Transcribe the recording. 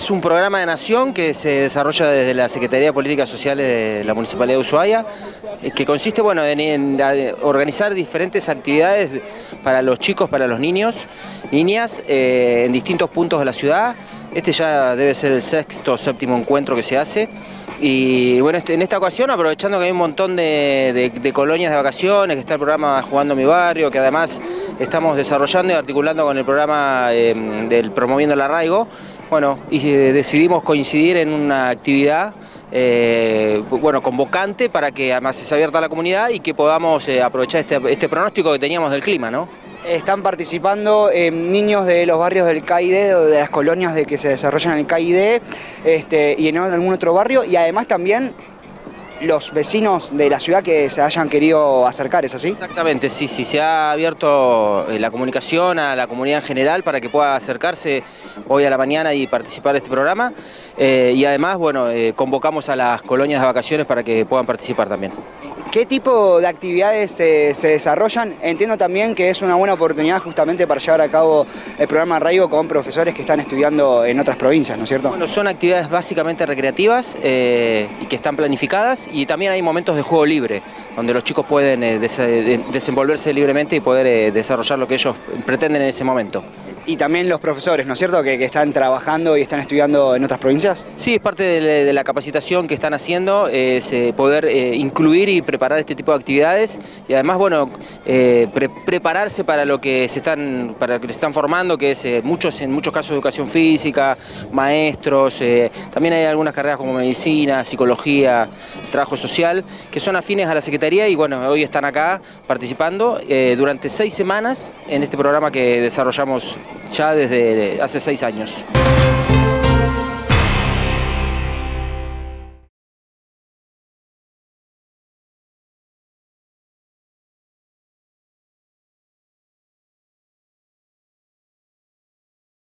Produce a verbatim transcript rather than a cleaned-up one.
Es un programa de nación que se desarrolla desde la Secretaría de Políticas Sociales de la Municipalidad de Ushuaia, que consiste bueno, en, en organizar diferentes actividades para los chicos, para los niños, niñas, eh, en distintos puntos de la ciudad. Este ya debe ser el sexto o séptimo encuentro que se hace. Y bueno, en esta ocasión, aprovechando que hay un montón de, de, de colonias de vacaciones, que está el programa Jugando mi Barrio, que además estamos desarrollando y articulando con el programa eh, del Promoviendo el Arraigo, bueno, y decidimos coincidir en una actividad eh, bueno, convocante para que además se abierta a la comunidad y que podamos eh, aprovechar este, este pronóstico que teníamos del clima, ¿no? Están participando eh, niños de los barrios del C A I D, de las colonias de que se desarrollan en el C A I D este, y en algún otro barrio, y además también los vecinos de la ciudad que se hayan querido acercar, ¿es así? Exactamente, sí, sí, se ha abierto la comunicación a la comunidad en general para que pueda acercarse hoy a la mañana y participar de este programa, eh, y además, bueno, eh, convocamos a las colonias de vacaciones para que puedan participar también. ¿Qué tipo de actividades eh, se desarrollan? Entiendo también que es una buena oportunidad justamente para llevar a cabo el programa Arraigo con profesores que están estudiando en otras provincias, ¿no es cierto? Bueno, son actividades básicamente recreativas eh, y que están planificadas, y también hay momentos de juego libre, donde los chicos pueden eh, des desenvolverse libremente y poder eh, desarrollar lo que ellos pretenden en ese momento. Y también los profesores, ¿no es cierto?, que, que están trabajando y están estudiando en otras provincias. Sí, es parte de, de la capacitación que están haciendo, es eh, poder eh, incluir y preparar este tipo de actividades, y además, bueno, eh, pre prepararse para lo que se están, para lo que se están formando, que es eh, muchos, en muchos casos educación física, maestros, eh, también hay algunas carreras como medicina, psicología, trabajo social, que son afines a la Secretaría, y bueno, hoy están acá participando eh, durante seis semanas en este programa que desarrollamos ya desde hace seis años.